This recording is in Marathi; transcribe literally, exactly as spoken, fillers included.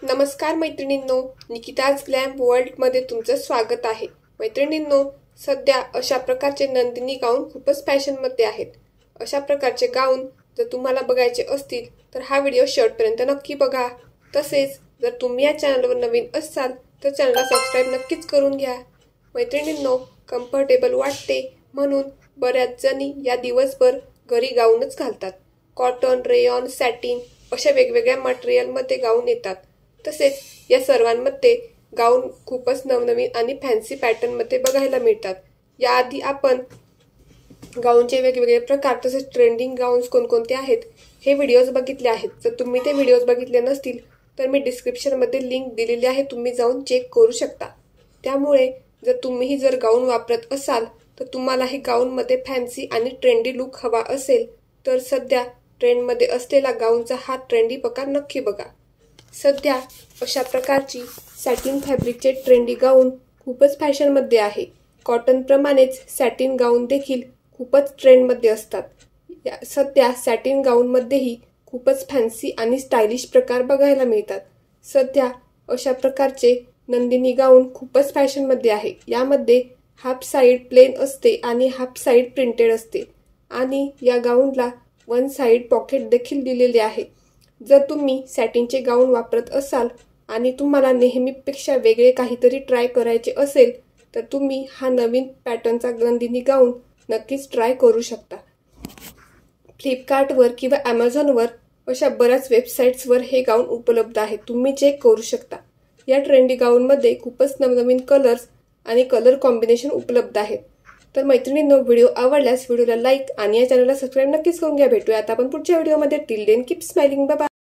नमस्कार मैत्रिणींनो, निकिताज ग्लॅम वर्ल्डमध्ये तुमचं स्वागत आहे। मैत्रिणींनो, सध्या अशा प्रकारचे नंदिनी गाऊन खूपच फॅशनमध्ये आहेत। अशा प्रकारचे गाऊन जर तुम्हाला बघायचे असतील तर हा व्हिडिओ शेवटपर्यंत नक्की बघा। तसेच जर तुम्ही या चॅनलवर नवीन असाल तर चॅनलला सबस्क्राइब नक्कीच करून घ्या। मैत्रिणींनो, कम्फर्टेबल वाटते म्हणून बऱ्याच जणी या दिवसभर घरी गाऊनच घालतात। कॉटन, रेयॉन, सॅटिन अशा वेगवेगळ्या मटेरियलमध्ये गाऊन येतात। तसेच या सर्वांमध्ये गाऊन खूपच नवनवीन आणि फॅन्सी पॅटर्नमध्ये बघायला मिळतात। याआधी आपण गाऊनचे वेगवेगळे प्रकार तसेच ट्रेंडिंग गाऊन्स कोणकोणते आहेत हे व्हिडिओज बघितले आहेत। जर तुम्ही ते व्हिडिओज बघितले नसतील तर मी डिस्क्रिप्शनमध्ये लिंक दिलेली आहे, तुम्ही जाऊन चेक करू शकता। त्यामुळे जर तुम्हीही जर गाऊन वापरत असाल तर तुम्हाला हे गाऊनमध्ये फॅन्सी आणि ट्रेंडी लुक हवा असेल तर सध्या ट्रेंडमध्ये असलेला गाऊनचा हा ट्रेंडी प्रकार नक्की बघा। सध्या अशा प्रकारची सॅटिन फॅब्रिकचे ट्रेंडी गाऊन खूपच फॅशनमध्ये आहे। कॉटन प्रमाणेच सॅटिन गाऊन देखील खूपच ट्रेंडमध्ये असतात। सध्या सॅटिन गाऊनमध्येही खूपच फॅन्सी आणि स्टायलिश प्रकार बघायला मिळतात। सध्या अशा प्रकारचे नंदिनी गाऊन खूपच फॅशनमध्ये आहे। यामध्ये हाफ साइड प्लेन असते आणि हाफ साइड प्रिंटेड असते आणि या गाऊनला वन साइड पॉकेट देखील दिलेले आहे। जर तुम्ही सॅटिनचे गाऊन वापरत असाल आणि तुम्हाला नेहमीपेक्षा वेगळे काहीतरी ट्राय करायचे असेल तर तुम्ही हा नवीन पॅटर्नचा नंदिनी गाऊन नक्कीच ट्राय करू शकता। फ्लिपकार्टवर किंवा ॲमेझॉनवर अशा बऱ्याच वेबसाईट्सवर हे गाऊन उपलब्ध आहे, तुम्ही चेक करू शकता। या ट्रेंडी गाऊनमध्ये खूपच नवनवीन कलर्स आणि कलर कॉम्बिनेशन उपलब्ध आहेत। तर मैत्रिणींनो, व्हिडिओ आवडल्यास व्हिडिओला लाईक आणि या चॅनलला सबस्क्राइब नक्कीच करून घ्या। भेटूया आता आपण पुढच्या व्हिडिओमध्ये। Till then keep smiling, bye bye.